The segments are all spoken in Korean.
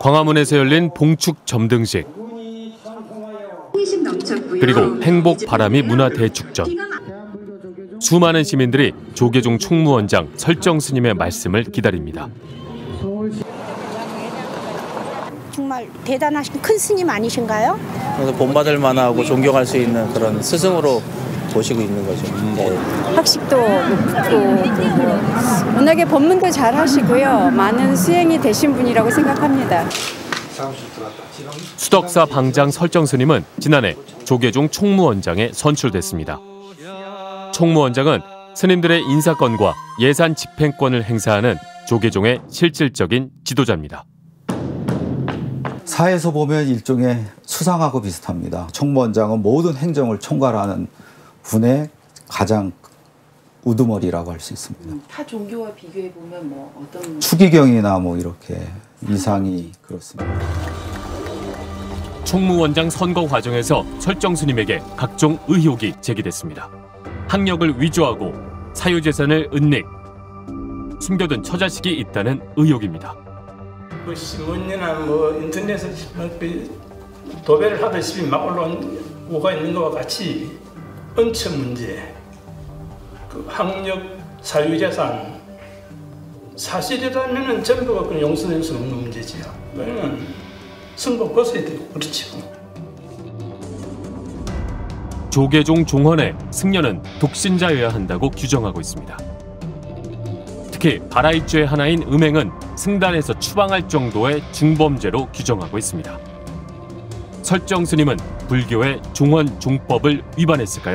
광화문에서 열린 봉축 점등식, 그리고 행복 바람이 문화 대축전. 수많은 시민들이 조계종 총무원장 설정 스님의 말씀을 기다립니다. 정말 대단하신 큰 스님 아니신가요? 그래서 본받을 만하고 존경할 수 있는 그런 스승으로 보시고 있는 거죠. 네. 학식도 높고 워낙에 법문도 잘 하시고요. 많은 수행이 되신 분이라고 생각합니다. 수덕사 방장 설정 스님은 지난해 조계종 총무원장에 선출됐습니다. 총무원장은 스님들의 인사권과 예산 집행권을 행사하는 조계종의 실질적인 지도자입니다. 사에서 보면 일종의 수상하고 비슷합니다. 총무원장은 모든 행정을 총괄하는 분의 가장 우두머리라고 할 수 있습니다. 타 종교와 비교해 보면 뭐 어떤 추기경이나 뭐 이렇게 위상이 그렇습니다. 총무원장 선거 과정에서 설정 스님에게 각종 의혹이 제기됐습니다. 학력을 위조하고 사유재산을 은닉, 숨겨둔 처자식이 있다는 의혹입니다. 그 신문이나 뭐 인터넷에 도배를 하듯이 막 올라온 오가 있는 것과 같이 은처 문제, 그 학력, 사유재산 사실이라면은 전부가 그 용서될 수 없는 문제지요. 그러면 승복 벗어야 되고 그렇죠. 조계종 종헌의 승려는 독신자여야 한다고 규정하고 있습니다. 특히 발하입죄의 하나인 음행은 승단에서 추방할 정도의 중범죄로 규정하고 있습니다. 설정 스님은 불교의 종헌 종법을 위반했을까요?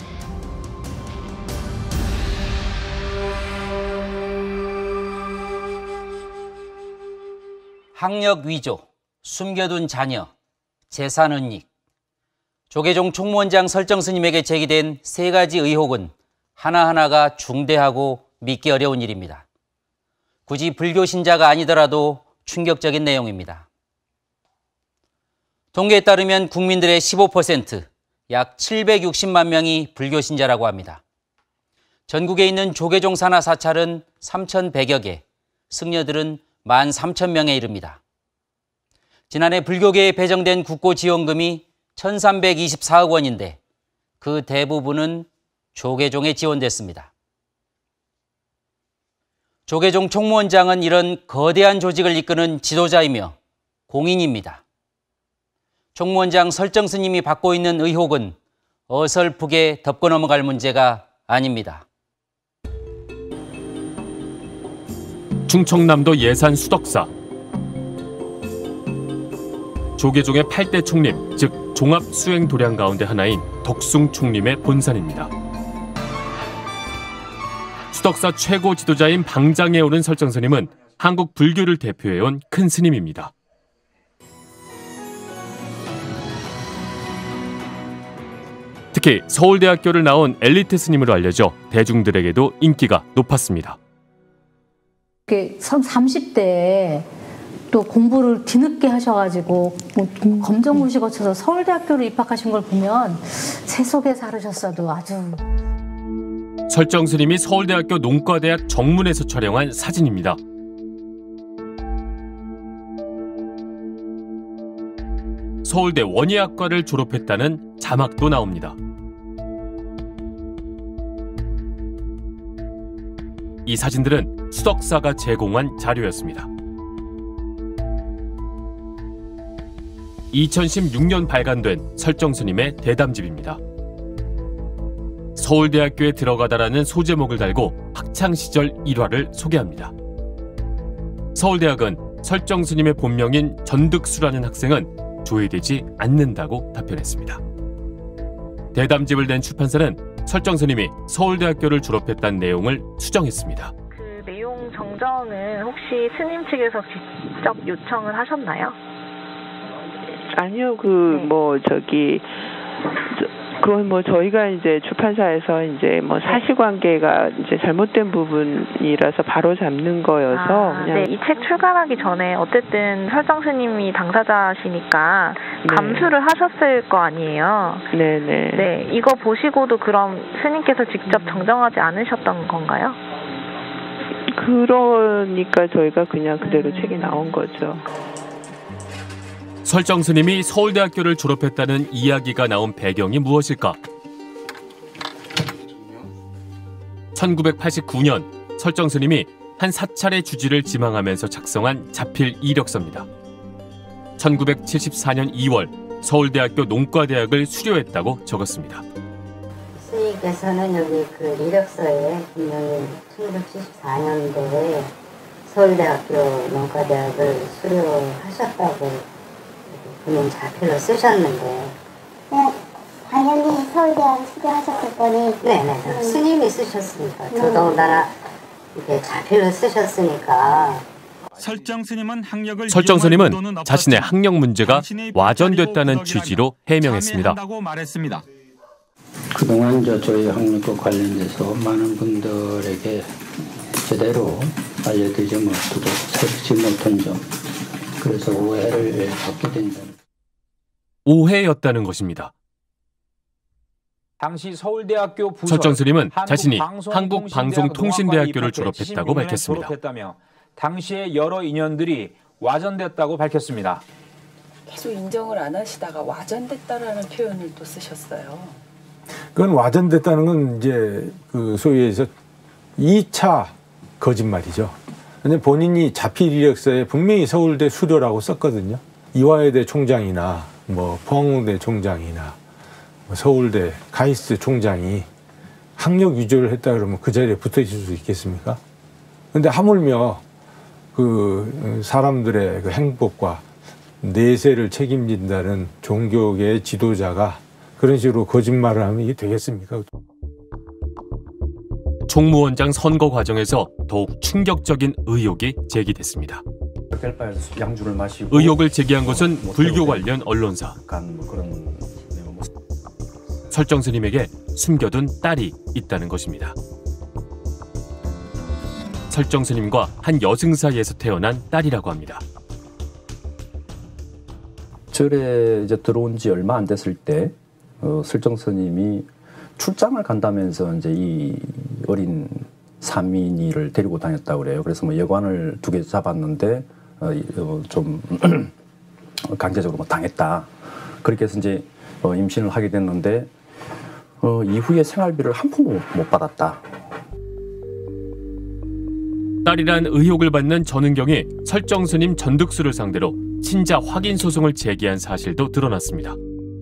학력 위조, 숨겨둔 자녀, 재산 은닉. 조계종 총무원장 설정 스님에게 제기된 세 가지 의혹은 하나하나가 중대하고 믿기 어려운 일입니다. 굳이 불교 신자가 아니더라도 충격적인 내용입니다. 통계에 따르면 국민들의 15%, 약 760만 명이 불교 신자라고 합니다. 전국에 있는 조계종 산하 사찰은 3,100여 개, 승려들은 13,000명에 이릅니다. 지난해 불교계에 배정된 국고지원금이 1,324억 원인데 그 대부분은 조계종에 지원됐습니다. 조계종 총무원장은 이런 거대한 조직을 이끄는 지도자이며 공인입니다. 총무원장 설정 스님이 받고 있는 의혹은 어설프게 덮고 넘어갈 문제가 아닙니다. 충청남도 예산 수덕사. 조계종의 8대 총림, 즉 종합수행도량 가운데 하나인 덕숭 총림의 본산입니다. 수덕사 최고 지도자인 방장에 오른 설정 스님은 한국 불교를 대표해온 큰 스님입니다. 특히 서울대학교를 나온 엘리트 스님으로 알려져 대중들에게도 인기가 높았습니다. 30대에 또 공부를 뒤늦게 하셔가지고 검정고시 거쳐서 서울대학교로 입학하신 걸 보면 세속에 살으셨어도 아주... 설정 스님이 서울대학교 농과대학 정문에서 촬영한 사진입니다. 서울대 원예학과를 졸업했다는 자막도 나옵니다. 이 사진들은 수덕사가 제공한 자료였습니다. 2016년 발간된 설정 스님의 대담집입니다. 서울대학교에 들어가다라는 소제목을 달고 학창시절 일화를 소개합니다. 서울대학은 설정 스님의 본명인 전득수라는 학생은 조회되지 않는다고 답변했습니다. 대담집을 낸 출판사는 설정 스님이 서울대학교를 졸업했다는 내용을 수정했습니다. 그 내용 정정은 혹시 스님 측에서 직접 요청을 하셨나요? 아니요, 그건 저희가 이제 출판사에서 이제 사실관계가 이제 잘못된 부분이라서 바로 잡는 거여서 그냥. 네, 이 책 출간하기 전에 어쨌든 설정 스님이 당사자시니까 감수를 하셨을 거 아니에요. 네네. 네, 이거 보시고도 그럼 스님께서 직접 정정하지 않으셨던 건가요? 그러니까 저희가 그냥 그대로 책이 나온 거죠. 설정 스님이 서울대학교를 졸업했다는 이야기가 나온 배경이 무엇일까? 1989년 설정 스님이 한 사찰의 주지를 지망하면서 작성한 자필 이력서입니다. 1974년 2월 서울대학교 농과대학을 수료했다고 적었습니다. 스님께서는 여기 그 이력서에 분명히 1974년도에 서울대학교 농과대학을 수료하셨다고 본인 자필로 쓰셨는데 당연히 서울대학을 수료하셨을 거니 네네 스님이 쓰셨으니까 더더군다나 이렇게 자필로 쓰셨으니까 설정 스님은 자신의 학력 문제가 와전됐다는 취지로 해명했습니다. 그동안 저희 학력과 관련돼서 많은 분들에게 제대로 알려드리지 못하고 살피지 못한 점, 그래서 오해를 받게 된 점. 오해였다는 것입니다. 당시 서울대학교 설정 스님은 자신이 한국방송통신대학교를 졸업했다고 밝혔습니다. 당시에 여러 인연들이 와전됐다고 밝혔습니다. 계속 인정을 안 하시다가 와전됐다라는 표현을 또 쓰셨어요. 그건 와전됐다는 건 이제 그 소위에서 2차 거짓말이죠. 근데 본인이 자필 이력서에 분명히 서울대 수료라고 썼거든요. 이화여대 총장이나 뭐 포항공대 총장이나 서울대 가이스트 총장이 학력 위조를 했다 그러면 그 자리에 붙어 있을 수 있겠습니까? 근데 하물며 그 사람들의 그 행복과 내세를 책임진다는 종교계의 지도자가 그런 식으로 거짓말을 하면 이게 되겠습니까? 총무원장 선거 과정에서 더욱 충격적인 의혹이 제기됐습니다. 양주를 마시고 의혹을 제기한 것은 불교 관련 언론사. 설정 스님에게 숨겨둔 딸이 있다는 것입니다. 설정 스님과 한 여승 사이에서 태어난 딸이라고 합니다. 절에 이제 들어온 지 얼마 안 됐을 때 설정 스님이 출장을 간다면서 이제 이 어린 사민이를 데리고 다녔다고 그래요. 그래서 뭐 여관을 2개 잡았는데 좀 강제적으로 뭐 당했다. 그렇게 해서 이제 임신을 하게 됐는데 이후에 생활비를 한 푼도 못 받았다. 딸이란 의혹을 받는 전은경이 설정 스님 전득수를 상대로 친자 확인 소송을 제기한 사실도 드러났습니다.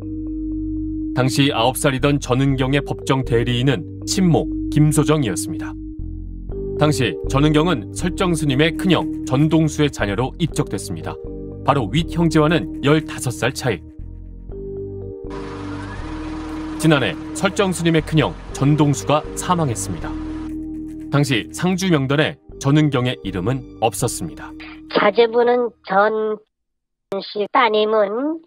당시 9살이던 전은경의 법정 대리인은 친모 김소정이었습니다. 당시 전은경은 설정 스님의 큰형 전동수의 자녀로 입적됐습니다. 바로 윗 형제와는 15살 차이. 지난해 설정 스님의 큰형 전동수가 사망했습니다. 당시 상주 명단에 전은경의 이름은 없었습니다. 자제분은 전씨, 따님은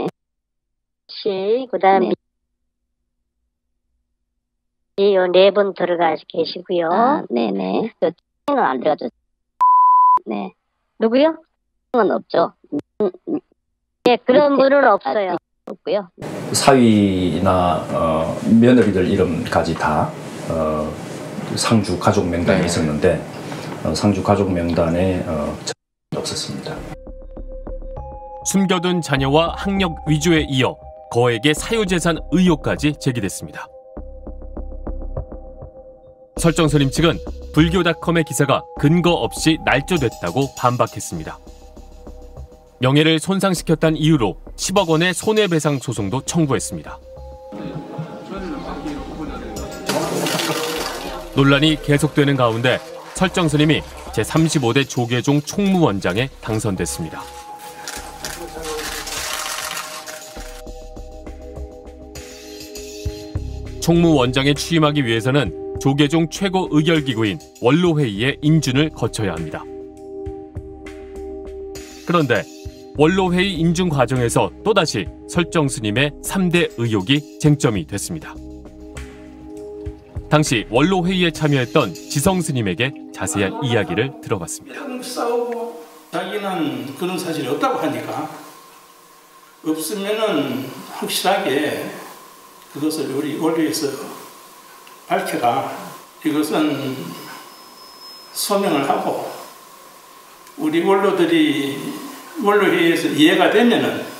씨, 그다음에 네 분 들어가 계시고요. 네네. 저는 안 들어가죠. 네. 누구요? 은 없죠. 네, 그런 분은 없어요. 없고요. 사위나 며느리들 이름까지 다 상주 가족 명단에 있었는데 상주 가족 명단에 없었습니다. 숨겨둔 자녀와 학력 위조에 이어 거액의 사유재산 의혹까지 제기됐습니다. 설정 스님 측은 불교닷컴의 기사가 근거 없이 날조됐다고 반박했습니다. 명예를 손상시켰다는 이유로 10억 원의 손해배상 소송도 청구했습니다. 논란이 계속되는 가운데 설정 스님이 제35대 조계종 총무원장에 당선됐습니다. 총무원장에 취임하기 위해서는 조계종 최고 의결기구인 원로회의의 인준을 거쳐야 합니다. 그런데 원로회의 인준 과정에서 또다시 설정 스님의 3대 의혹이 쟁점이 됐습니다. 당시 원로회의에 참여했던 지성 스님에게 자세한 이야기를 들어봤습니다. 싸우고 자기는 그런 사실이 없다고 하니까 없으면은 확실하게 그것을 우리 원로에서 밝혀라. 이것은 소명을 하고 우리 원로들이 원로회의에서 이해가 되면은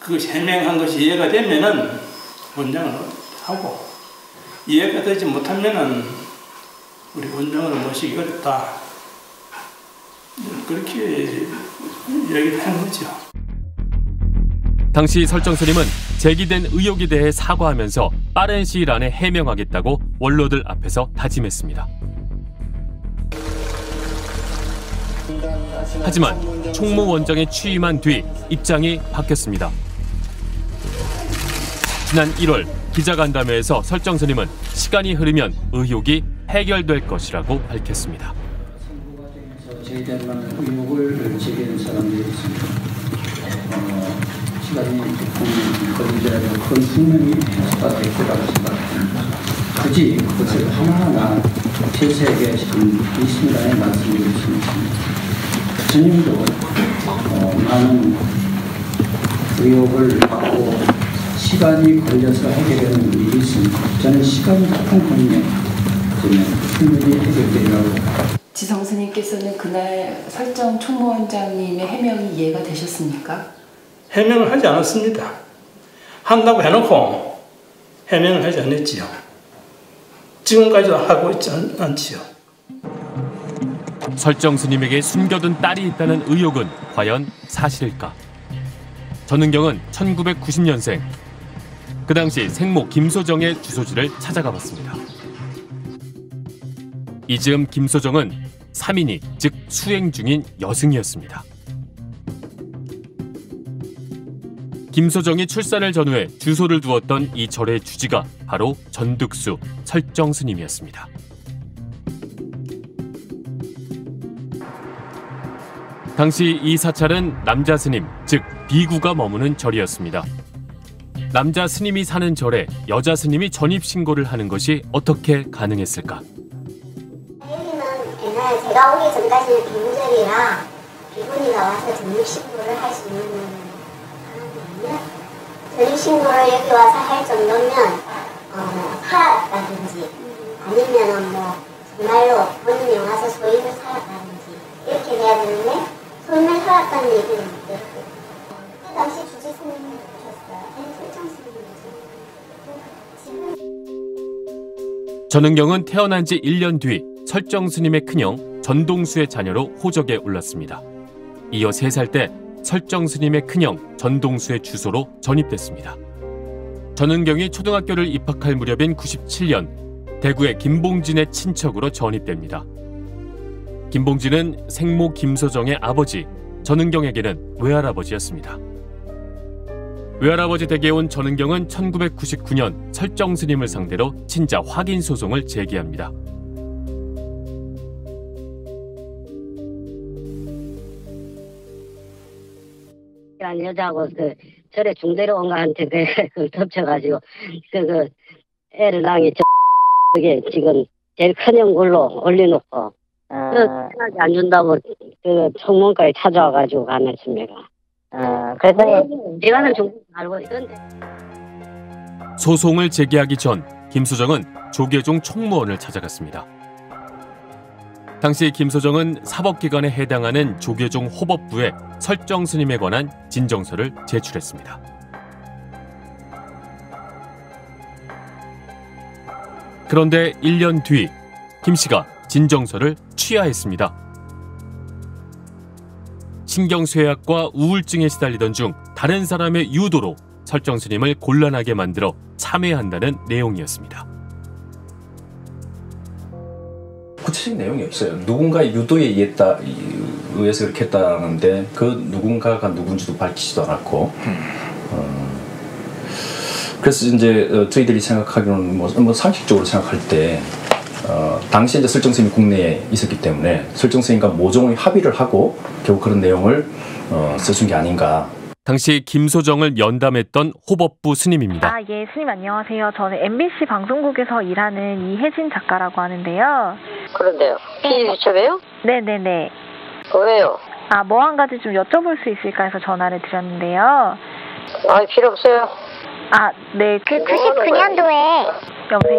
그 해명한 것이 이해가 되면은 원장을 하고 이해가 되지 못하면은 우리 원장을 모시기 어렵다. 그렇게 얘기를 한 거죠. 당시 설정 스님은 제기된 의혹에 대해 사과하면서 빠른 시일 안에 해명하겠다고 원로들 앞에서 다짐했습니다. 하지만 총무 원장이 취임한 뒤 입장이 바뀌었습니다. 지난 1월 기자간담회에서 설정 스님은 시간이 흐르면 의혹이 해결될 것이라고 밝혔습니다. 제기될 만한 의혹을 제기한 사람들이 있습니다. 시간이 조금 걸리더라도 그건 분명히 해소가 될 거라고 생각합니다. 굳이 그것을 하나하나 세세하게 지금 이 순간에 말씀드릴 수는 있습니다. 스님도 많은 의혹을 받고 시간이 걸려서 해결하는 일이 있습니다. 저는 시간이 조금 걸리면 충분히 해결되리라고. 지성 스님께서는 그날 설정 총무원장님의 해명이 이해가 되셨습니까? 해명을 하지 않았습니다. 한다고 해놓고 해명을 하지 않았지요. 지금까지도 하고 있지 않지요. 설정 스님에게 숨겨둔 딸이 있다는 의혹은 과연 사실일까? 전은경은 1990년생. 그 당시 생모 김소정의 주소지를 찾아가 봤습니다. 이 즈음 김소정은 3인이, 즉 수행 중인 여승이었습니다. 김소정이 출산을 전후해 주소를 두었던 이 절의 주지가 바로 전득수 설정 스님이었습니다. 당시 이 사찰은 남자 스님, 즉 비구가 머무는 절이었습니다. 남자 스님이 사는 절에 여자 스님이 전입신고를 하는 것이 어떻게 가능했을까? 여기는 옛날에 제가 오기 전까지는 비구절이라 비군이 나와서 전입신고를 할 수 있는 전입신고를 여기 와서 할 정도면 살았다든지 아니면 뭐 정말로 본인이 와서 소임을 살았다든지 이렇게 돼야 되는데 소임을 살았다는 얘기는 못 들었어요. 그 당시 주지 스님이 오셨어요. 설정 스님이. 전은경은 태어난 지 1년 뒤 설정 스님의 큰형 전동수의 자녀로 호적에 올랐습니다. 이어 3살 때 설정 스님의 큰형 전동수의 주소로 전입됐습니다. 전은경이 초등학교를 입학할 무렵인 97년 대구의 김봉진의 친척으로 전입됩니다. 김봉진은 생모 김소정의 아버지, 전은경에게는 외할아버지였습니다. 외할아버지 댁에 온 전은경은 1999년 설정 스님을 상대로 친자 확인 소송을 제기합니다. 여자하고 그 절에 중대로 온 거한테 그 덮쳐가지고 그 애를 낳은 그게 지금 제일 큰 형굴로 올려놓고 편하게 안 준다고 그 청문까지 찾아와가지고 가냈습니다. 그래서 내가는 중대 알고 있던데. 소송을 제기하기 전 김소정은 조계종 총무원을 찾아갔습니다. 당시 김소정은 사법기관에 해당하는 조계종 호법부에 설정 스님에 관한 진정서를 제출했습니다. 그런데 1년 뒤 김 씨가 진정서를 취하했습니다. 신경쇠약과 우울증에 시달리던 중 다른 사람의 유도로 설정 스님을 곤란하게 만들어 참회한다는 내용이었습니다. 구체적인 내용이 없어요. 누군가의 유도에 의해서 그렇게 했다는데 그 누군가가 누군지도 밝히지도 않았고 그래서 이제 저희들이 생각하기로는 뭐 상식적으로 생각할 때 당시 이제 설정 스님이 국내에 있었기 때문에 설정 스님과 모종의 합의를 하고 결국 그런 내용을 써준 게 아닌가. 당시 김소정을 연담했던 호법부 스님입니다. 예, 스님 안녕하세요. 저는 MBC 방송국에서 일하는 이혜진 작가라고 하는데요. 그런데요. 피디수첩이에요? 네네네. 왜요? 뭐 한 가지 좀 여쭤볼 수 있을까 해서 전화를 드렸는데요. 필요 없어요. 네. 그 99년도에 여보세요?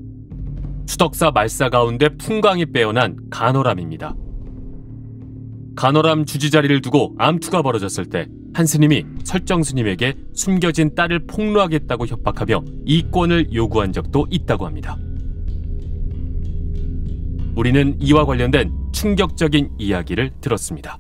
수덕사 말사 가운데 풍광이 빼어난 간호람입니다. 간호람 주지 자리를 두고 암투가 벌어졌을 때 한 스님이 설정 스님에게 숨겨진 딸을 폭로하겠다고 협박하며 이권을 요구한 적도 있다고 합니다. 우리는 이와 관련된 충격적인 이야기를 들었습니다.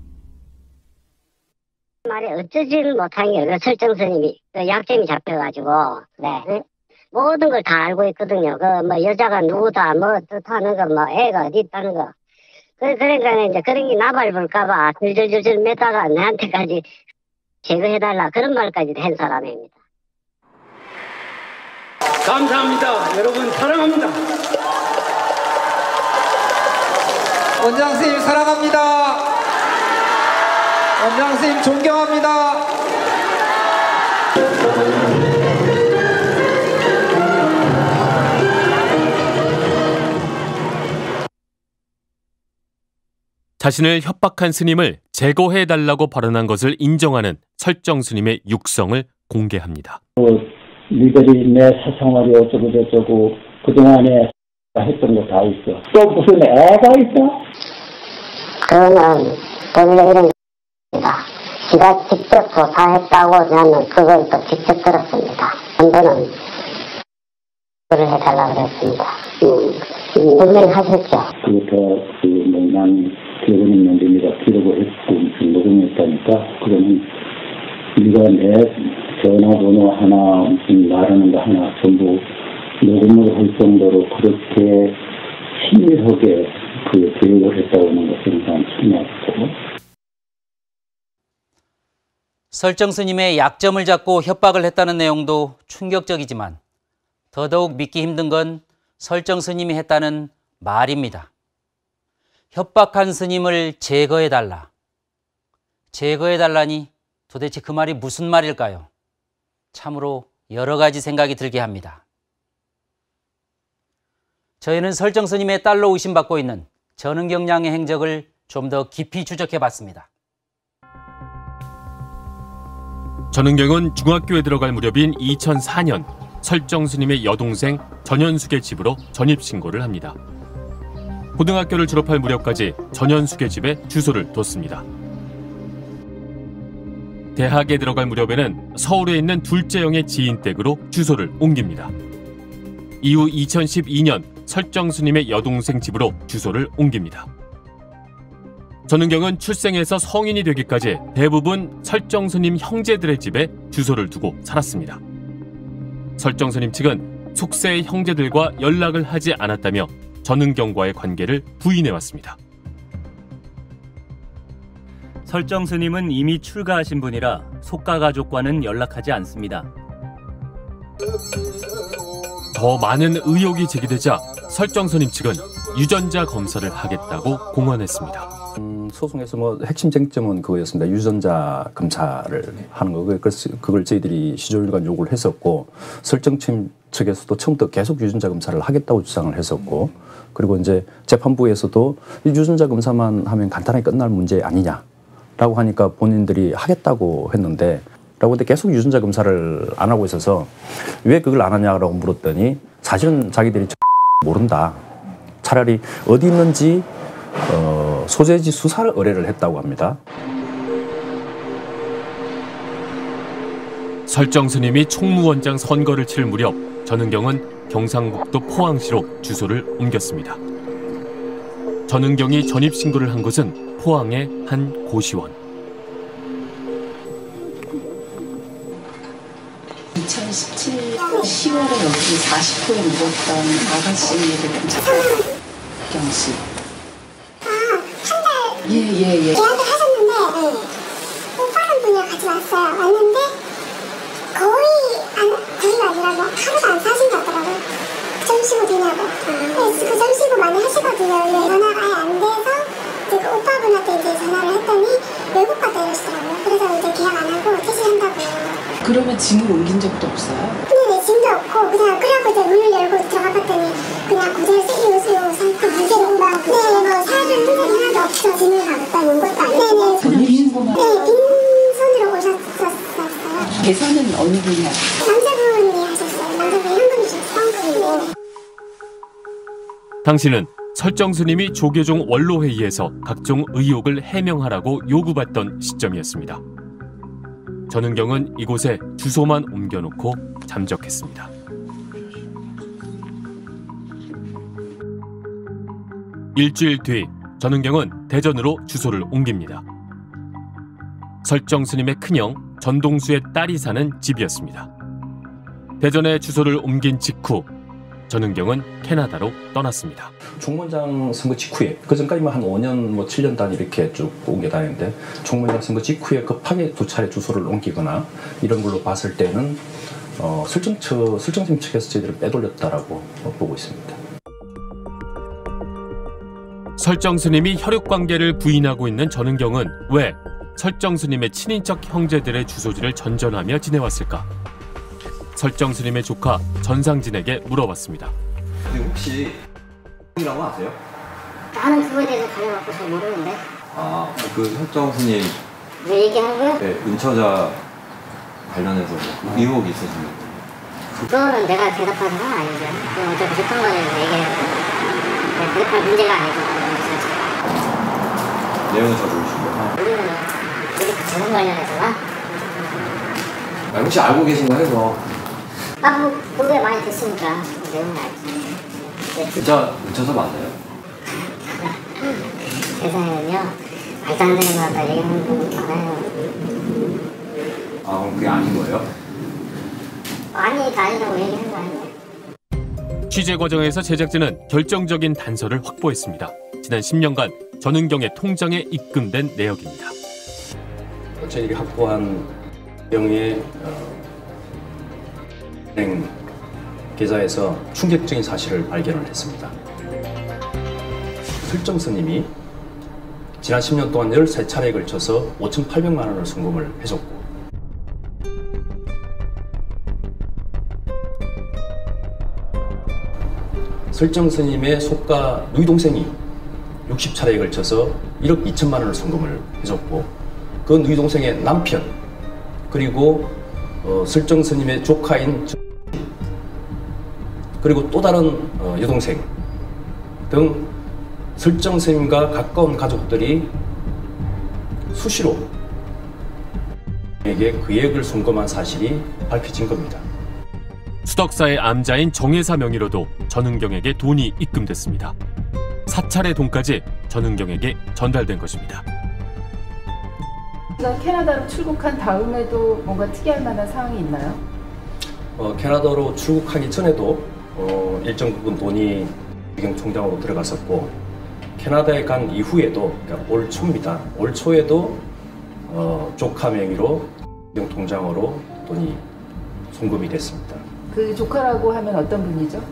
말에 어쩌지를 못한 게 설정 스님이 약점이 잡혀가지고 그래. 모든 걸 다 알고 있거든요. 뭐 여자가 누구다, 뭐 뜻하는 거, 뭐 애가 어디 있다는 거. 그러니까 이제 그런 게 나발볼까봐 줄줄줄 매다가 내한테까지 제거해달라 그런 말까지 한 사람입니다. 감사합니다. 여러분 사랑합니다. 원장 선생님 사랑합니다. 원장 선생님 존경합니다. 자신을 협박한 스님을 제거해달라고 발언한 것을 인정하는 설정 스님의 육성을 공개합니다. 니들이 내 사생활이 어쩌고 저쩌고 그동안에 했던 거 다 있어. 또 무슨 애가 있어? 그거는 원래 이런 겁니다. 지가 직접 조사했다고 저는 그걸 또 직접 들었습니다. 한번은 그걸 해달라고 그랬습니다. 분명히 하셨죠. 그것도 난 기억은 있는데 네가 기록을 했고 무슨 녹음했다니까 그러면 네가 내 전화번호 하나 무슨 말하는 거 하나 전부 녹음을 할 정도로 그렇게 친밀하게 그 교육을 했다고 하는 것은 난 참았고. 설정 스님의 약점을 잡고 협박을 했다는 내용도 충격적이지만 더더욱 믿기 힘든 건 설정 스님이 했다는 말입니다. 협박한 스님을 제거해달라. 제거해달라니 도대체 그 말이 무슨 말일까요? 참으로 여러 가지 생각이 들게 합니다. 저희는 설정 스님의 딸로 의심받고 있는 전은경 양의 행적을 좀 더 깊이 추적해봤습니다. 전은경은 중학교에 들어갈 무렵인 2004년 설정 스님의 여동생 전현숙의 집으로 전입신고를 합니다. 고등학교를 졸업할 무렵까지 전현숙의 집에 주소를 뒀습니다. 대학에 들어갈 무렵에는 서울에 있는 둘째 형의 지인 댁으로 주소를 옮깁니다. 이후 2012년 설정 스님의 여동생 집으로 주소를 옮깁니다. 전은경은 출생해서 성인이 되기까지 대부분 설정 스님 형제들의 집에 주소를 두고 살았습니다. 설정 스님 측은 속세의 형제들과 연락을 하지 않았다며 전은경과의 관계를 부인해왔습니다. 설정 스님은 이미 출가하신 분이라 속가 가족과는 연락하지 않습니다. 더 많은 의혹이 제기되자 설정 스님 측은 유전자 검사를 하겠다고 공언했습니다. 소송에서 뭐 핵심 쟁점은 그거였습니다. 유전자 검사를 하는 거. 그걸 저희들이 시조일관 요구를 했었고 설정팀 측에서도 처음부터 계속 유전자 검사를 하겠다고 주장을 했었고 그리고 이제 재판부에서도 이 유전자 검사만 하면 간단하게 끝날 문제 아니냐라고 하니까 본인들이 하겠다고 했는데 라고 근데 계속 유전자 검사를 안 하고 있어서 왜 그걸 안 하냐라고 물었더니 사실은 자기들이 모른다. 차라리 어디 있는지 소재지 수사를 의뢰를 했다고 합니다. 설정 스님이 총무원장 선거를 치를 무렵 전은경은 경상북도 포항시로 주소를 옮겼습니다. 전은경이 전입신고를 한 곳은 포항의 한 고시원. 2017년 10월에 여기 40호에 묵었던 아가씨를 경씨. 예예예. 얘한테 하셨는데 오빠랑 분이랑 같이 왔어요. 왔는데 거의 아니라 하루도 안 사신 것 같더라고요. 점시고 되냐고. 그 점시고 많이 하시거든요. 전화가 아예 안 돼서 그 오빠분한테 이제 전화를 했더니 외국 갔다 이러시더라고요. 그래서 이제 계약 안 하고 퇴실한다고요. 그러면 짐을 옮긴 적도 없어요? 네, 짐도 없고 그냥 그래갖고 이제 문을 열고 들어가 봤더니 그냥 그대로 쓰요 상태 무게로 막 네, 뭐 사는 흔적이 하나도 없어. 짐을 가겠다 이런 것도 아니고 그냥 빈손으로? 네, 빈손으로 오셨었어요. 계산은 어느 분이 하셨어요? 남자분이 하셨어요. 남자분이 현금이 좀 싼 분인데. 당신은 설정 스님이 조계종 원로회의에서 각종 의혹을 해명하라고 요구받던 시점이었습니다. 전은경은 이곳에 주소만 옮겨놓고 잠적했습니다. 일주일 뒤 전은경은 대전으로 주소를 옮깁니다. 설정 스님의 큰형 전동수의 딸이 사는 집이었습니다. 대전에 주소를 옮긴 직후 전은경은 캐나다로 떠났습니다. 총무원장 선거 직후에 그전까지만 한 5년 7년 단위 이렇게 쭉 옮겨 다녔는데 총무원장 선거 직후에 급하게 2차례 주소를 옮기거나 이런 걸로 봤을 때는 설정스님 측에서 저희들을 빼돌렸다라고 보고 있습니다. 설정 스님이 혈육 관계를 부인하고 있는 전은경은 왜 설정 스님의 친인척 형제들의 주소지를 전전하며 지내왔을까? 설정 스님의 조카 전상진에게 물어봤습니다. 근데 혹시 이라고 아세요? 나는 그거에 대해서 가려갖고 잘 모르는데. 아, 그 설정 스님 왜 얘기하는 거야? 네, 은처자 관련해서 의혹이 있으십니까? 그거는 내가 대답할 사람 아니죠. 그건 어차피 재판관에서 얘기해야 돼. 대답할 문제가 아니고. 내용은 잘 모르시고요. 우리는 우리 그 재산 관련해서나? 아니, 혹시 알고 계신 거 해서 뭐 보도에 많이 됐으니까 내용은 알지. 은처자 맞나요? 세상에는요 말도 안 되는 거 갖다 얘기하는 분 많아요. 아, 그럼 그게 아닌 거예요? 아니라고 얘기하는 거 아니에요. 취재 과정에서 제작진은 결정적인 단서를 확보했습니다. 지난 10년간 전은경의 통장에 입금된 내역입니다. 저희들이 확보한 경우에 은행 계좌에서 충격적인 사실을 발견을 했습니다. 설정 스님이 지난 10년 동안 13차례에 걸쳐서 5,800만 원을 송금을 해줬고 설정 스님의 속가 누이 동생이 60차례에 걸쳐서 1억 2천만 원을 송금을 해줬고 그 누이 동생의 남편 그리고 설정 스님의 조카인 그리고 또 다른 여동생 등 설정 스님과 가까운 가족들이 수시로 에게 금액을 송금한 사실이 밝혀진 겁니다. 수덕사의 암자인 정혜사 명의로도 전은경에게 돈이 입금됐습니다. 사찰의 돈까지 전은경에게 전달된 것입니다. 캐나다로 출국한 다음에도 뭔가 특이할 만한 사항이 있나요? 캐나다로 출국하기 전에도 일정 부분 돈이 미경 총장으로 들어갔었고 캐나다에 간 이후에도 그러니까 올 초입니다. 올 초에도 조카 명의로 미경 통장으로 돈이 송금이 됐습니다. 그 조카라고 하면 어떤 분이죠?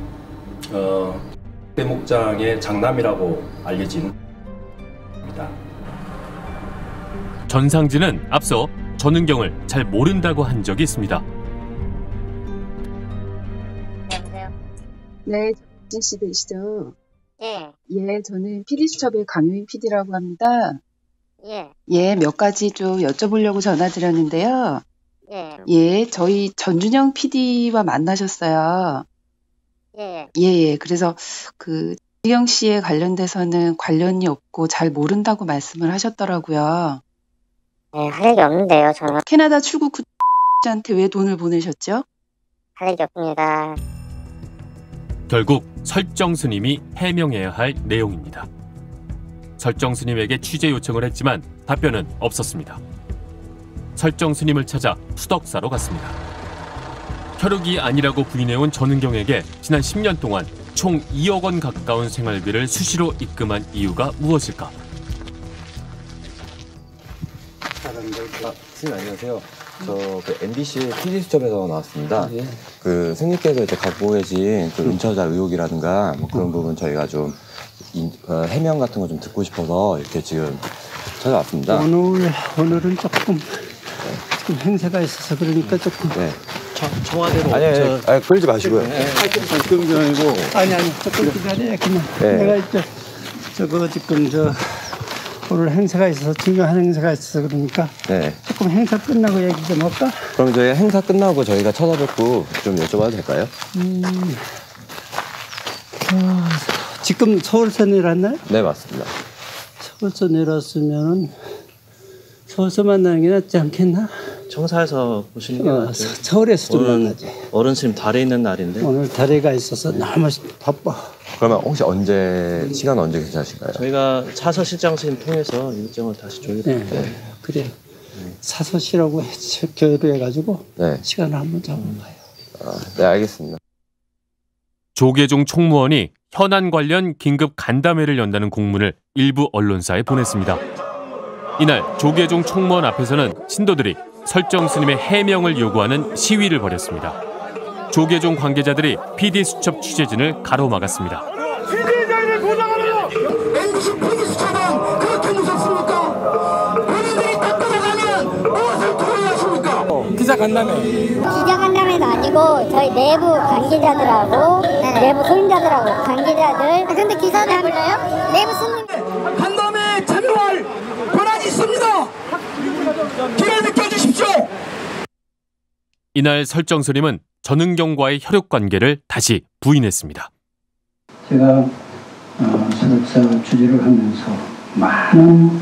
대목장의 장남이라고 알려진 입니다. 전상진은 앞서 전은경을 잘 모른다고 한 적이 있습니다. 네, 진 씨 되시죠? 예. 예, 저는 PD수첩의 강효인 PD라고 합니다. 예. 예, 몇 가지 좀 여쭤보려고 전화드렸는데요. 예. 예, 저희 전준영 PD와 만나셨어요. 예. 예, 그래서 그 지경 씨에 관련돼서는 관련이 없고 잘 모른다고 말씀을 하셨더라고요. 네, 할 얘기 없는데요, 저는. 캐나다 출국 후 씨한테 왜 돈을 보내셨죠? 할 얘기 없습니다. 결국 설정 스님이 해명해야 할 내용입니다. 설정 스님에게 취재 요청을 했지만 답변은 없었습니다. 설정 스님을 찾아 수덕사로 갔습니다. 혈육이 아니라고 부인해온 전은경에게 지난 10년 동안 총 2억 원 가까운 생활비를 수시로 입금한 이유가 무엇일까? 선생님 안녕하세요. 저 그 MBC PD수첩에서 나왔습니다. 그 선생님께서 이제 갖고 계신 그 은처자 의혹이라든가 뭐 그런 부분 저희가 좀 해명 같은 거 좀 듣고 싶어서 이렇게 지금 찾아왔습니다. 오늘은 조금 행사가 있어서 그러니까 조금. 네. 청와대로. 아니, 끌지 마시고요. 끌는 게 아니고. 아니, 끌는 게 아니라 그냥. 네. 내가 이제 지금 오늘 행사가 있어서 중요한 행사가 있어서 그러니까. 네. 조금 행사 끝나고 얘기 좀 할까? 그럼 저희 행사 끝나고 저희가 찾아뵙고 좀 여쭤봐도 될까요? 지금 서울서 내렸나요? 네, 맞습니다. 서울서 내렸으면은 서울서 만나는 게 낫지 않겠나? 청사에서 보시는 게 낫죠. 서울에서 좀 만나지. 어른 스님 달에 있는 날인데. 오늘 달에가 있어서 너무 바빠. 그러면 혹시 시간 언제 괜찮으실까요? 저희가 차서 실장 스님 통해서 일정을 다시 조율할게요. 네, 그래. 사서시라고 교류해가지고 시간을 한번 잡아봐요. 네, 알겠습니다. 조계종 총무원이 현안 관련 긴급 간담회를 연다는 공문을 일부 언론사에 보냈습니다. 이날 조계종 총무원 앞에서는 신도들이 설정 스님의 해명을 요구하는 시위를 벌였습니다. 조계종 관계자들이 PD수첩 취재진을 가로막았습니다. 취재자를 보장하는 MBC PD수첩은 그렇게 무섭습니까? 본인들이 닦아나가면 무엇을 토의하십니까? 기자간담회도 아니고 저희 내부 관계자들하고 내부 소임자들하고 관계자들. 근데 기사를 불러요? 내부 스님. 간담회에 참여할 권한이 있습니다. 길을 비켜주십시오. 이날 설정 스님은 전은경과의 혈육 관계를 다시 부인했습니다. 제가 소득사 주지를 하면서 많은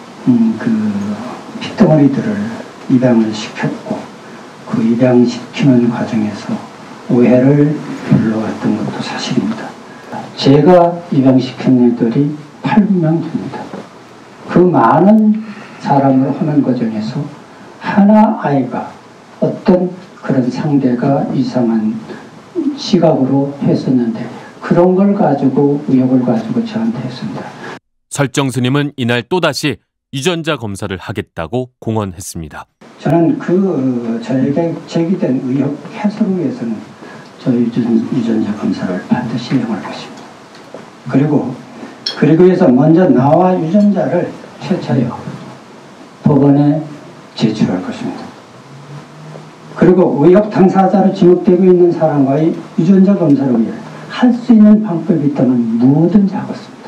핏덩어리들을 입양을 시켰고 그 입양시키는 과정에서 오해를 불러왔던 것도 사실입니다. 제가 입양시킨 애들이 8명 됩니다. 그 많은 사람을 하는 과정에서 하나 아이가 어떤 그런 상대가 이상한 시각으로 했었는데 그런 걸 가지고 의혹을 가지고 저한테 했습니다. 설정 스님은 이날 또다시 유전자 검사를 하겠다고 공언했습니다. 저는 저에게 제기된 의혹 해소를 위해서는 저희 유전자 검사를 반드시 이용할 것입니다. 그리고 해서 먼저 나와 유전자를 채취하여 법원에 제출할 것입니다. 그리고 의혹 당사자로 지목되고 있는 사람과의 유전자 검사를 위해 할 수 있는 방법이 있다면 뭐든지 하겠습니다.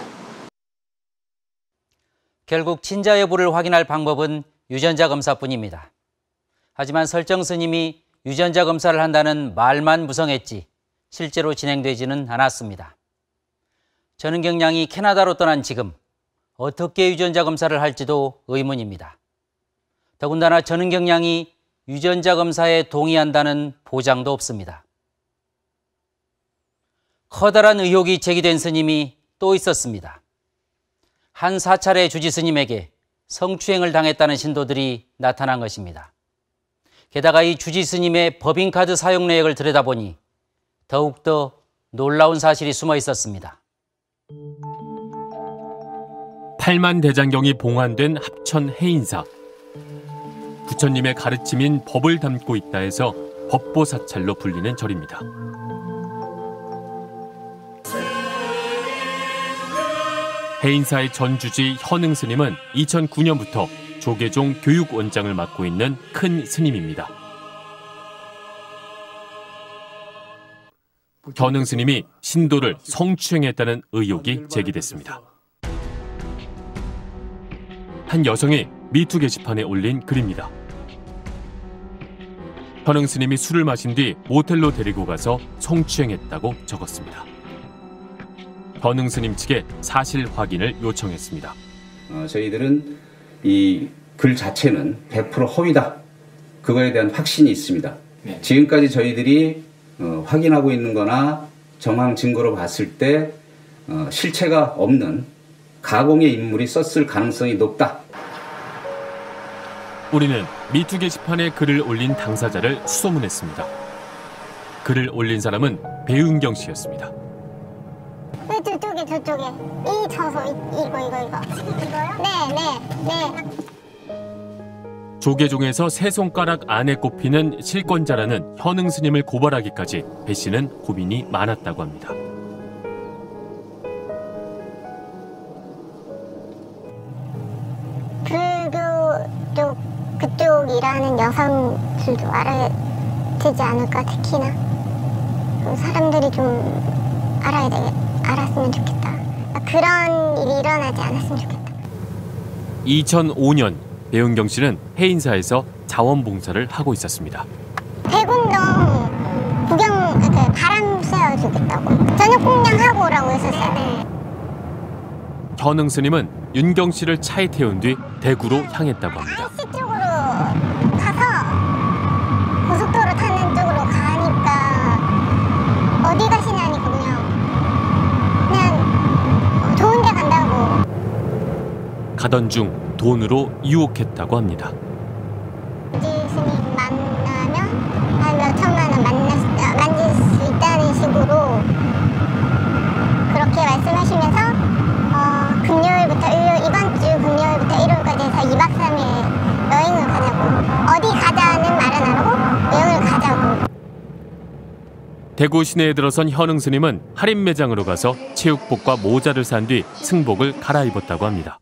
결국 친자 여부를 확인할 방법은 유전자 검사뿐입니다. 하지만 설정 스님이 유전자 검사를 한다는 말만 무성했지 실제로 진행되지는 않았습니다. 전은경 양이 캐나다로 떠난 지금 어떻게 유전자 검사를 할지도 의문입니다. 더군다나 전은경 양이 유전자 검사에 동의한다는 보장도 없습니다. 커다란 의혹이 제기된 스님이 또 있었습니다. 한 사찰의 주지 스님에게 성추행을 당했다는 신도들이 나타난 것입니다. 게다가 이 주지 스님의 법인카드 사용 내역을 들여다보니 더욱더 놀라운 사실이 숨어 있었습니다. 8만 대장경이 봉안된 합천 해인사. 부처님의 가르침인 법을 담고 있다 해서 법보사찰로 불리는 절입니다. 해인사의 전주지 현흥 스님은 2009년부터 조계종 교육원장을 맡고 있는 큰 스님입니다. 현흥 스님이 신도를 성추행했다는 의혹이 제기됐습니다. 한 여성이 미투 게시판에 올린 글입니다. 현흥 스님이 술을 마신 뒤 모텔로 데리고 가서 성추행했다고 적었습니다. 현흥 스님 측에 사실 확인을 요청했습니다. 저희들은 이 글 자체는 100% 허위다. 그거에 대한 확신이 있습니다. 네. 지금까지 저희들이 확인하고 있는 거나 정황 증거로 봤을 때 실체가 없는 가공의 인물이 썼을 가능성이 높다. 우리는 미투 게시판에 글을 올린 당사자를 수소문했습니다. 글을 올린 사람은 배은경 씨였습니다. 저쪽에 이 저서 이거요? 네. 조계종에서 세 손가락 안에 꼽히는 실권자라는 현흥 스님을 고발하기까지 배 씨는 고민이 많았다고 합니다. 불교 그쪽 일하는 여성들도 알아야 되지 않을까, 특히나. 사람들이 좀 알았으면 좋겠다. 그런 일이 일어나지 않았으면 좋겠다. 2005년 배은경 씨는 해인사에서 자원봉사를 하고 있었습니다. 백운동 구경 바람 쐬어주겠다고 저녁 공양하고 오라고 했었어요. 현흥 스님은 윤경 씨를 차에 태운 뒤 대구로 향했다고 합니다. IC 쪽으로 가서 고속도로 타는 쪽으로 가니까 어디 가시냐니까 그냥 좋은 데 간다고. 가던 중 돈으로 유혹했다고 합니다. 스님 만나면 한 몇 천만 원 만질 수 있다는 식으로 그렇게 말씀하시면서 금요일부터 이번 주 금요일부터 일요일까지 해서 2박 3일 여행을 가자고. 어디 가자는 말은 안 하고 여행을 가자고. 대구 시내에 들어선 현흥 스님은 할인 매장으로 가서 체육복과 모자를 산 뒤 승복을 갈아입었다고 합니다.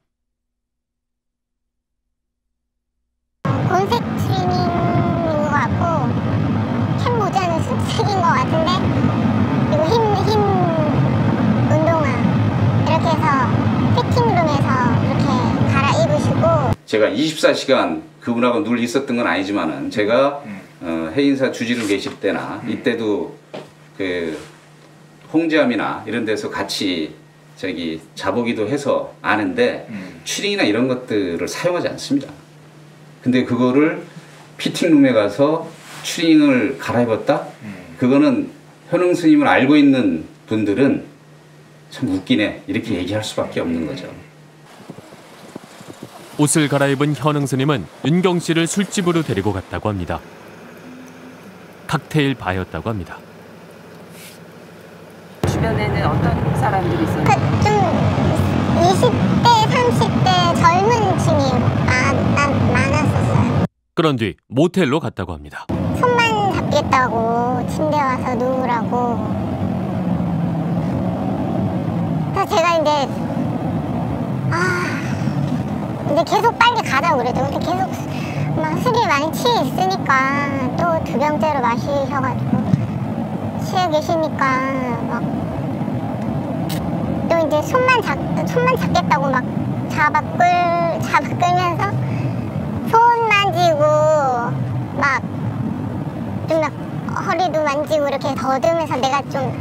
본색 트레이닝인 것 같고 캔 모자는 색인 것 같은데 그리고 흰 운동화 이렇게 해서 피팅룸에서 이렇게 갈아입으시고. 제가 24시간 그분하고 늘 있었던 건 아니지만은 제가 해인사 주지로 계실 때나 이때도 그 홍지암이나 이런 데서 같이 자보기도 해서 아는데 추링이나 이런 것들을 사용하지 않습니다. 근데 그거를 피팅룸에 가서 추링을 갈아입었다? 그거는 현흥 스님을 알고 있는 분들은 참 웃기네 이렇게 얘기할 수밖에 없는 거죠. 옷을 갈아입은 현흥 스님은 윤경 씨를 술집으로 데리고 갔다고 합니다. 칵테일 바였다고 합니다. 주변에는 어떤 사람들이 있었나요? 좀 20대, 30대 젊은 층이 많았었어요. 그런 뒤 모텔로 갔다고 합니다. 손만 잡겠다고 침대 와서 누우라고. 그래서 제가 이제 계속 빨리 가자고 그래도 근데 계속 막 술이 많이 취해 있으니까 또 두 병째로 마시셔가지고 취해 계시니까 막 또 이제 손만 잡겠다고 막 잡아 끌면서 손 만지고 막 좀 막 허리도 만지고 이렇게 더듬으면서 내가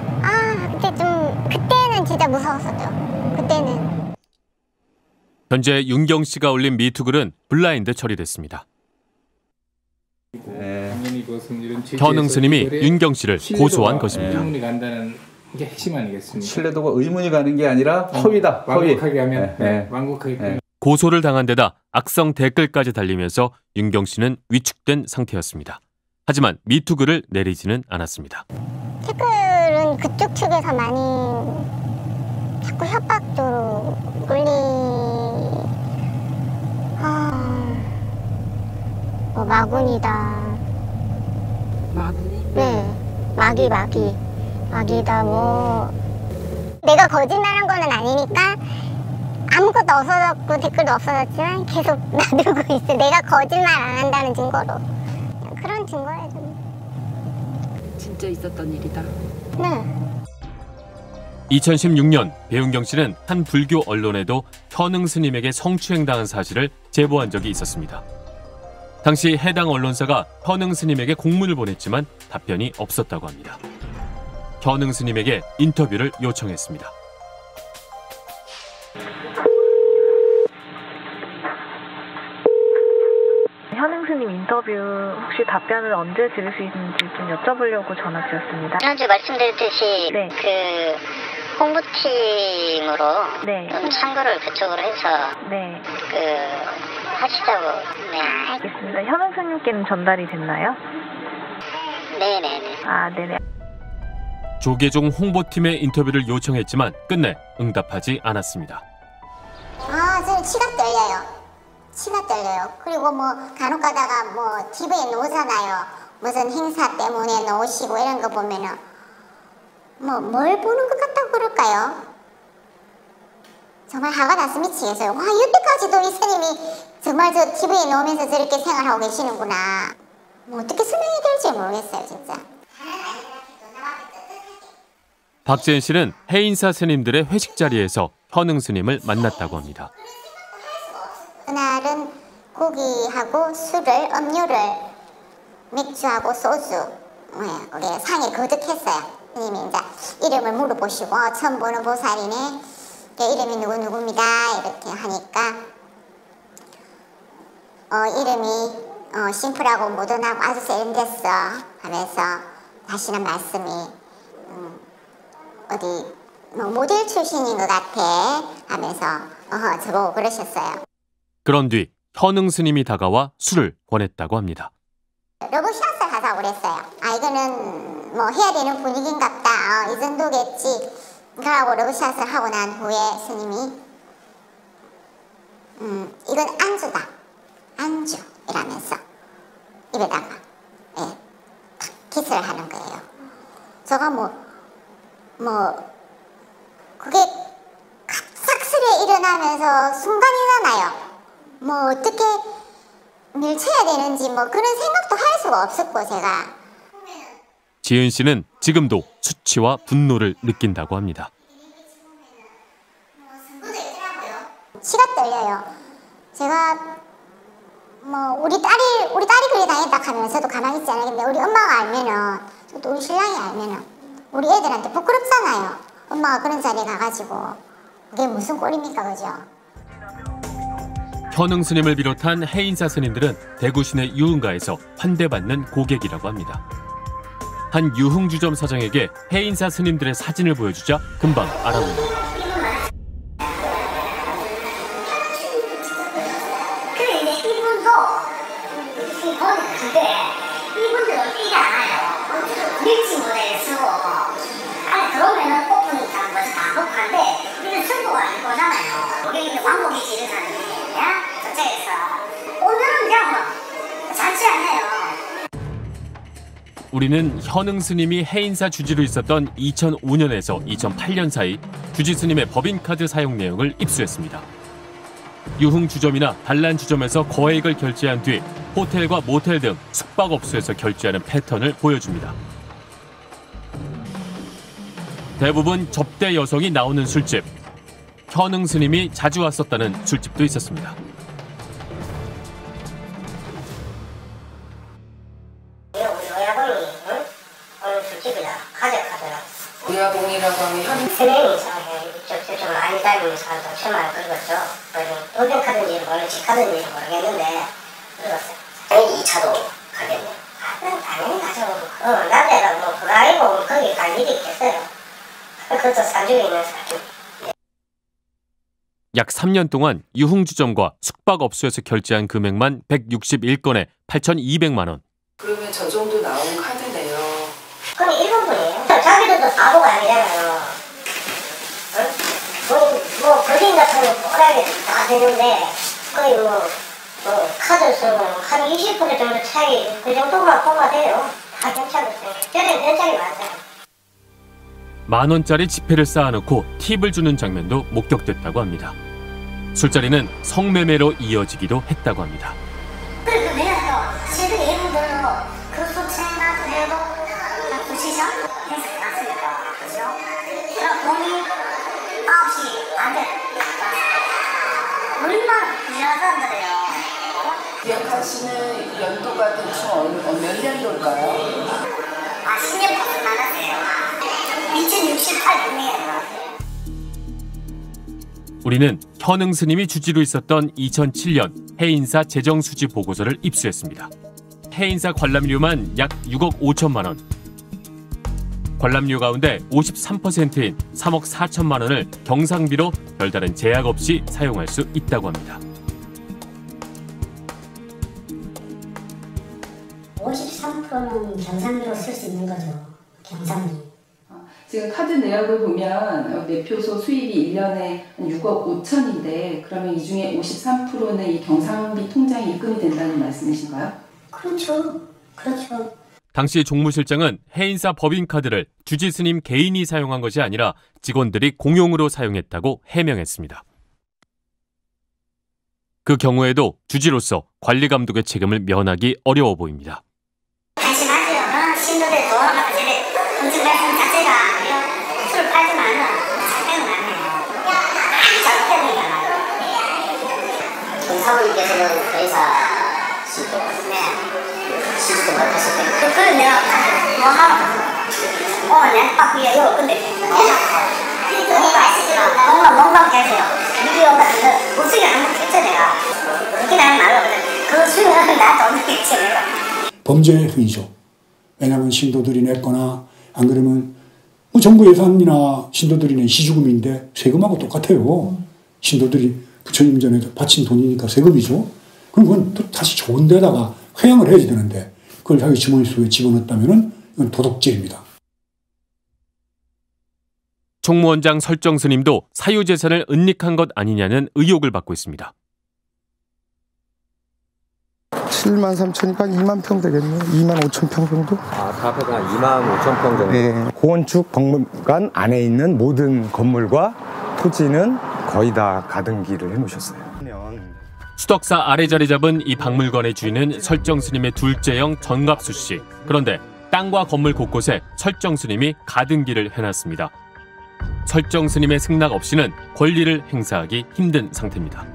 그때는 진짜 무서웠었죠. 그때는. 현재 윤경 씨가 올린 미투글은 블라인드 처리됐습니다. 현흥 스님이 윤경 씨를 고소한 것입니다. 의문이 간다는 게 핵심 아니겠습니까? 신뢰도가 의문이 가는 게 아니라 허위다. 완곡하게 하면 완곡하게. 고소를 당한 데다 악성 댓글까지 달리면서 윤경 씨는 위축된 상태였습니다. 하지만 미투글을 내리지는 않았습니다. 댓글은 그쪽 측에서 많이 자꾸 협박도 마군이다. 마군이? 네, 마기다 뭐. 내가 거짓말한 거는 아니니까 아무것도 없어졌고 댓글도 없어졌지만 계속 놔두고 있어. 내가 거짓말 안 한다는 증거로. 그런 증거예요. 진짜 있었던 일이다. 네. 2016년 배은경 씨는 한 불교 언론에도 현흥 스님에게 성추행당한 사실을 제보한 적이 있었습니다. 당시 해당 언론사가 현흥 스님에게 공문을 보냈지만 답변이 없었다고 합니다. 현흥 스님에게 인터뷰를 요청했습니다. 현흥 스님 인터뷰 혹시 답변을 언제 들을 수 있는지 좀 여쭤보려고 전화 드렸습니다. 지난주 말씀드렸듯이 네. 그 홍보팀으로 좀 참고를 그쪽으로 해서 하시자고. 네. 알겠습니다. 현흥 스님께는 전달이 됐나요? 네네네. 아, 네네. 조계종 홍보팀의 인터뷰를 요청했지만 끝내 응답하지 않았습니다. 저는 치가 떨려요. 그리고 뭐 간혹 가다가 뭐 TV에 나오잖아요. 무슨 행사 때문에 나오시고 이런 거 보면은 뭘 보는 것 같다고 그럴까요? 정말 화가 나서 미치겠어요. 와, 이때까지도 이 스님이 정말 저 TV에 나오면서 저렇게 생활하고 계시는구나. 뭐 어떻게 설명이 될지 모르겠어요, 진짜. 박재현 씨는 해인사 스님들의 회식 자리에서 현흥 스님을 만났다고 합니다. 그날은 고기하고 음료를 맥주하고 소주 상에 거득했어요. 님이 이제 이름을 물어보시고 처음 보는 보살이네. 이름이 누구입니다. 이렇게 하니까 이름이 심플하고 모던하고 아주 세련됐어 하면서 하시는 말씀이 어디 뭐 모델 출신인 것 같아 하면서 저보고 그러셨어요. 그런 뒤 현흥 스님이 다가와 술을 권했다고 합니다. 러브샷을 하자고 그랬어요. 이거는 뭐 해야 되는 분위기인갑다. 이 정도겠지. 그러고 러브샷을 하고 난 후에 스님이 이건 안주다. 안주 이라면서 입에다가 탁 키스를 하는 거예요. 제가 그게 갑작스레 일어나면서 순간이잖아요. 뭐 어떻게 밀쳐야 되는지 뭐 그런 생각도 할 수가 없었고 제가. 지은 씨는 지금도 수치와 분노를 느낀다고 합니다. 치가 떨려요. 제가 뭐 우리 딸이 그렇게 당했다 하면서도 가만히 있지 않아요. 근데 우리 엄마가 알면은 또 우리 신랑이 알면은 우리 애들한테 부끄럽잖아요. 엄마가 그런 자리에 가가지고 그게 무슨 꼴입니까, 그죠? 현흥 스님을 비롯한 해인사 스님들은 대구 시내 유흥가에서 환대받는 고객이라고 합니다. 한 유흥주점 사장에게 해인사 스님들의 사진을 보여주자 금방 알아봅니다. 이분들은 삐가 않아요. 밀지 모델 쓰고 안에 들어오면은 오픈이 다 먹고 한데 우리는 승부가 아니고 오잖아요. 우리 왕복이 지르는 저쪽에서 오늘은 그냥 뭐 잔치 않네요. 우리는 현흥 스님이 해인사 주지로 있었던 2005년에서 2008년 사이 주지 스님의 법인카드 사용 내용을 입수했습니다. 유흥주점이나 단란주점에서 거액을 결제한 뒤 호텔과 모텔 등 숙박업소에서 결제하는 패턴을 보여줍니다. 대부분 접대 여성이 나오는 술집. 현흥 스님이 자주 왔었다는 술집도 있었습니다. 의아봉이라고 하면 현흥 스님이 좀 많이 다니는 사람도 처음에 긁었죠. 법인카드인지 모르지 카드인지 모르겠는데 긁었어요. 당연히 2차도 가겠네. 당연히 가죠. 나대가 뭐 그거 알고 거기 갈 일이 있겠어요. 그것도 산중에 있는 사람. 약 3년 동안 유흥주점과 숙박업소에서 결제한 금액만 161건에 8,200만 원. 그러면 저 정도 나온 카드네요. 그럼 일본분이에요. 자기들도 바보가 아니잖아요. 뭐 거진 같은 거 뽀라게 다 되는데 거의 뭐 카드 쓰고 한 20% 정도 차이 그 정도만 보면 돼요. 다 괜찮았어요. 저는 괜찮이 많아요. 10,000원짜리 지폐를 쌓아놓고 팁을 주는 장면도 목격됐다고 합니다. 술자리는 성매매로 이어지기도 했다고 합니다. 그래도 내가 실은 이분들도 그 수채나 그래도 부시죠? 행사 났으니까 그죠? 그럼 돈이 9시 안 돼. 얼마나 부자한 사람들이에요. 기억하시는 연도가 대충 몇 년도일까요? 10년부터 많았어요. 2068년이에요. 우리는 현흥 스님이 주지로 있었던 2007년 해인사 재정수지 보고서를 입수했습니다. 해인사 관람료만 약 6억 5천만 원. 관람료 가운데 53%인 3억 4천만 원을 경상비로 별다른 제약 없이 사용할 수 있다고 합니다. 53%는 경상비로 쓸 수 있는 거죠. 경상비. 지금 카드 내역을 보면 매표소 수입이 1년에 6억 5천인데 그러면 이 중에 53%는 이 경상비 통장에 입금이 된다는 말씀이신가요? 그렇죠. 그렇죠. 당시 종무실장은 해인사 법인카드를 주지 스님 개인이 사용한 것이 아니라 직원들이 공용으로 사용했다고 해명했습니다. 그 경우에도 주지로서 관리 감독의 책임을 면하기 어려워 보입니다. 안심하세요. 신도들 도와가면서 음식 말씀 자체가 술을 팔지만은 장땡은 아니에요. 장땡이잖아요. 사모님께서는 그 회사 시도도 못했을 때 그걸 내가 뭐 하나 내가 이거 근데 돈이 말씀드리면 뭔가 계세요. 미디어 같은 거 목소리 안 듣겠죠 내가. 그렇게 나는 말로 그 수익은 나도 못 듣겠지 내가. 범죄의 행위죠. 왜냐하면 신도들이 냈거나 안 그러면 뭐 정부 예산이나 신도들이 낸 시주금인데 세금하고 똑같아요. 신도들이 부처님 전에 바친 돈이니까 세금이죠. 그럼 그건 또 다시 좋은 데다가 회양을 해야지 되는데 그걸 자기 주머니 속에 집어넣었다면 이건 도덕죄입니다. 총무원장 설정 스님도 사유재산을 은닉한 것 아니냐는 의혹을 받고 있습니다. 7만 3천이니까 2만 평 되겠네요. 2만 5천 평 정도? 다 합해서 한 2만 5천 평 정도? 네. 고건축 박물관 안에 있는 모든 건물과 토지는 거의 다 가등기를 해놓으셨어요. 수덕사 아래 자리 잡은 이 박물관의 주인은 설정 스님의 둘째 형 전갑수 씨. 그런데 땅과 건물 곳곳에 설정 스님이 가등기를 해놨습니다. 설정 스님의 승낙 없이는 권리를 행사하기 힘든 상태입니다.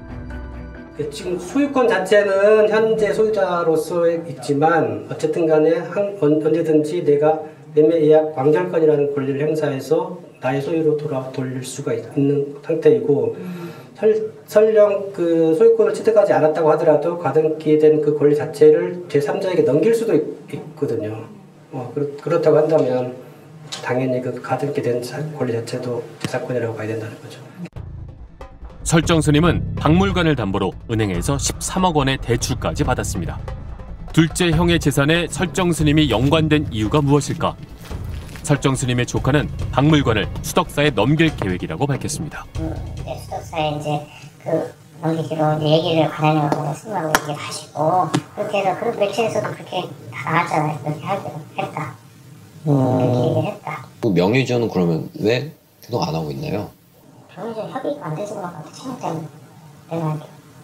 지금 소유권 자체는 현재 소유자로서 있지만 어쨌든 간에 언제든지 내가 매매 예약 완결권이라는 권리를 행사해서 나의 소유로 돌릴 수가 있는 상태이고 설령 그 소유권을 취득하지 않았다고 하더라도 가등기된 그 권리 자체를 제3자에게 넘길 수도 있거든요. 그렇다고 한다면 당연히 그 가등기된 권리 자체도 재산권이라고 봐야 된다는 거죠. 설정 스님은 박물관을 담보로 은행에서 13억 원의 대출까지 받았습니다. 둘째 형의 재산에 설정 스님이 연관된 이유가 무엇일까? 설정 스님의 조카는 박물관을 수덕사에 넘길 계획이라고 밝혔습니다. 수덕사에 이제 넘기기로 얘기를 관할하고 승낙을 얘기를 하시고 그렇게 해서 그 매체에서도 그렇게 다 나왔잖아요. 그렇게 하기로 했다. 그렇게 얘기를 했다. 명의주는 그러면 왜 계속 안 하고 있나요? 병의적 협의가 안 되신 것 같아. 채무 때문에. 내가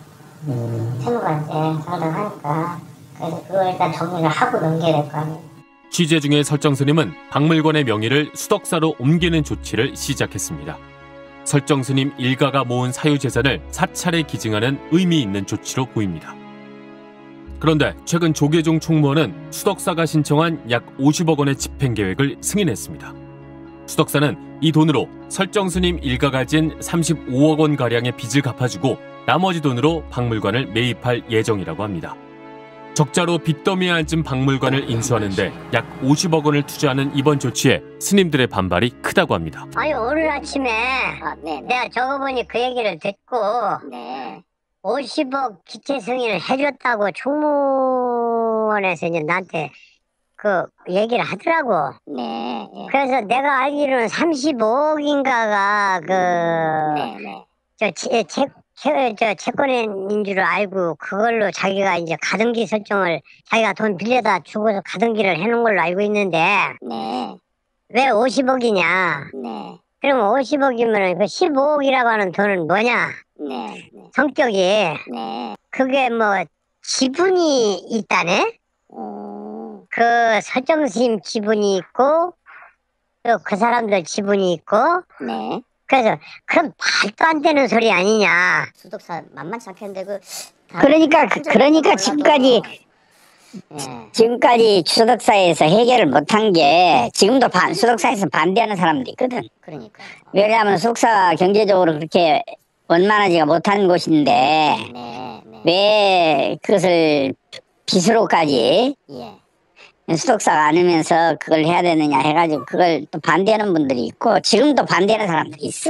채무가 이제 상당하니까 그래서 그걸 일단 정리를 하고 넘겨야 될 거 아니에요. 취재 중에 설정 스님은 박물관의 명의를 수덕사로 옮기는 조치를 시작했습니다. 설정 스님 일가가 모은 사유재산을 사찰에 기증하는 의미 있는 조치로 보입니다. 그런데 최근 조계종 총무원은 수덕사가 신청한 약 50억 원의 집행계획을 승인했습니다. 수덕사는 이 돈으로 설정 스님 일가가 진 35억 원가량의 빚을 갚아주고 나머지 돈으로 박물관을 매입할 예정이라고 합니다. 적자로 빚더미에 앉은 박물관을 인수하는데 약 50억 원을 투자하는 이번 조치에 스님들의 반발이 크다고 합니다. 아니 오늘 아침에 내가 적어보니 그 얘기를 듣고 50억 기체 승인을 해줬다고 총무원에서 이제 나한테 그 얘기를 하더라고. 그래서 내가 알기로는 35억인가가 채권인 줄 알고 그걸로 자기가 이제 가등기 설정을 자기가 돈 빌려다 주고서 가등기를 해놓은 걸로 알고 있는데 왜 50억이냐? 그러면 50억이면 그 15억이라고 하는 돈은 뭐냐? 성격이 그게 뭐 지분이 있다네? 그 설정스님 지분이 있고 또 그 사람들 지분이 있고 그래서 그럼 말도 안 되는 소리 아니냐. 수덕사 만만치 않겠는데 그러니까 지금까지 수덕사에서 해결을 못한 게 지금도 수덕사에서 반대하는 사람들이 있거든. 그러니까. 왜냐하면 수덕사 경제적으로 그렇게 원만하지가 못한 곳인데 왜 그것을 빚으로까지 수덕사가 안으면서 그걸 해야 되느냐 해가지고 그걸 또 반대하는 분들이 있고 지금도 반대하는 사람들이 있어.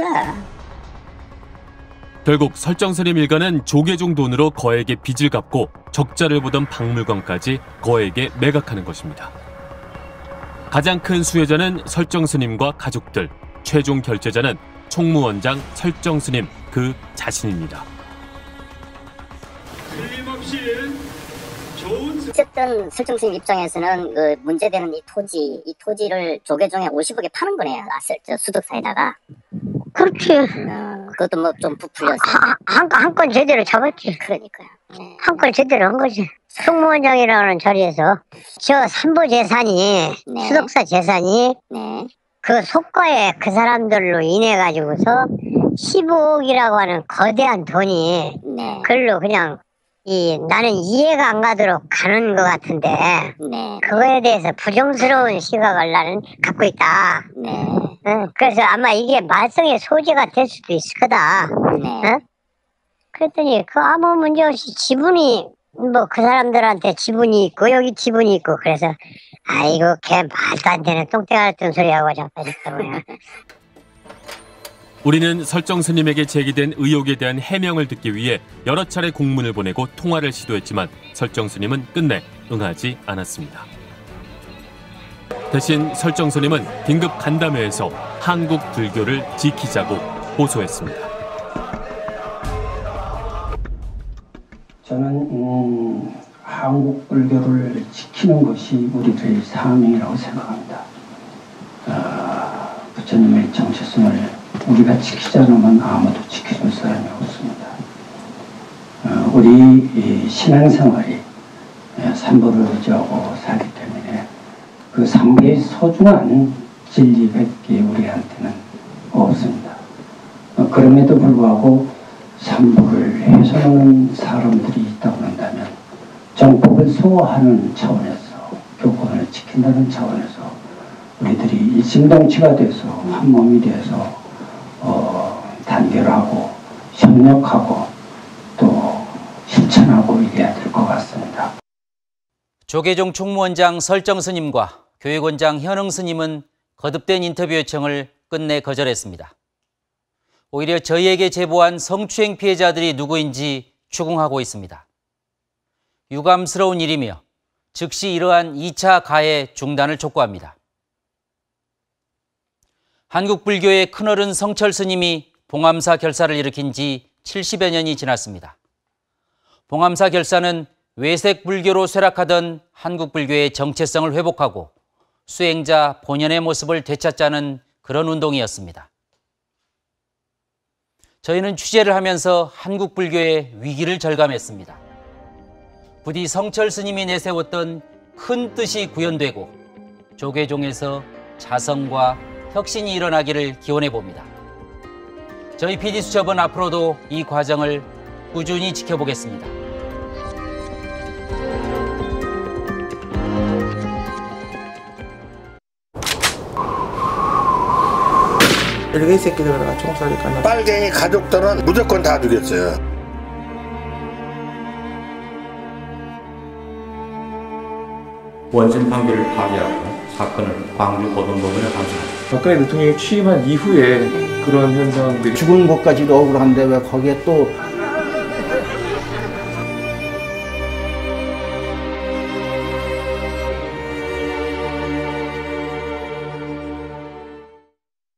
결국 설정 스님 일가는 조계종 돈으로 거액의 빚을 갚고 적자를 보던 박물관까지 거액에 매각하는 것입니다. 가장 큰 수혜자는 설정 스님과 가족들, 최종 결제자는 총무원장 설정 스님 그 자신입니다. 틀림없이 어쨌든 설정 스님 입장에서는 그 문제되는 이 토지를 조계종에 50억에 파는 거네요. 수덕사에다가. 그렇지. 그것도 뭐 좀 부풀려서. 한 건 제대로 잡았지. 그러니까요. 한 건 제대로 한 거지. 총무원장이라는 자리에서 저 삼보 재산이 수덕사 재산이 그 속가에 그 사람들로 인해 가지고서 15억이라고 하는 거대한 돈이 그걸로 그냥 나는 이해가 안 가도록 가는 것 같은데 그거에 대해서 부정스러운 시각을 나는 갖고 있다. 그래서 아마 이게 말썽의 소재가 될 수도 있을 거다. 그랬더니 그 아무 문제 없이 지분이 뭐 그 사람들한테 지분이 있고 여기 지분이 있고 그래서 아이고 걔 말도 안 되는 똥땡 같은 소리하고 자꾸 했더라고요. 우리는 설정 스님에게 제기된 의혹에 대한 해명을 듣기 위해 여러 차례 공문을 보내고 통화를 시도했지만 설정 스님은 끝내 응하지 않았습니다. 대신 설정 스님은 긴급 간담회에서 한국 불교를 지키자고 호소했습니다. 저는 한국 불교를 지키는 것이 우리들의 사명이라고 생각합니다. 부처님의 정체성을 우리가 지키지 않으면 아무도 지켜줄 사람이 없습니다. 우리 신앙생활이 삼보를 의지하고 살기 때문에 그 삼계의 소중한 진리밖에 우리한테는 없습니다. 그럼에도 불구하고 삼보를 훼손하는 사람들이 있다고 한다면 정법을 소화하는 차원에서 교권을 지킨다는 차원에서 우리들이 일심동체가 돼서 한 몸이 돼서 단결하고 협력하고 또 실천하고 이래야 될 것 같습니다. 조계종 총무원장 설정 스님과 교육원장 현흥 스님은 거듭된 인터뷰 요청을 끝내 거절했습니다. 오히려 저희에게 제보한 성추행 피해자들이 누구인지 추궁하고 있습니다. 유감스러운 일이며 즉시 이러한 2차 가해 중단을 촉구합니다. 한국 불교의 큰어른 성철 스님이 봉암사 결사를 일으킨 지 70여 년이 지났습니다. 봉암사 결사는 외색 불교로 쇠락하던 한국 불교의 정체성을 회복하고 수행자 본연의 모습을 되찾자는 그런 운동이었습니다. 저희는 취재를 하면서 한국 불교의 위기를 절감했습니다. 부디 성철 스님이 내세웠던 큰 뜻이 구현되고 조계종에서 자성과 혁신이 일어나기를 기원해 봅니다. 저희 PD수첩은 앞으로도 이 과정을 꾸준히 지켜보겠습니다. 일개 새끼들과 총살이 가면 빨갱이 가족들은 무조건 다 죽였어요. 원심 판결을 파기하고 사건을 광주 고등법원에 감사합니다. 박근혜 대통령이 취임한 이후에 그런 현상들이 죽은 것까지도 억울한데 왜 거기에 또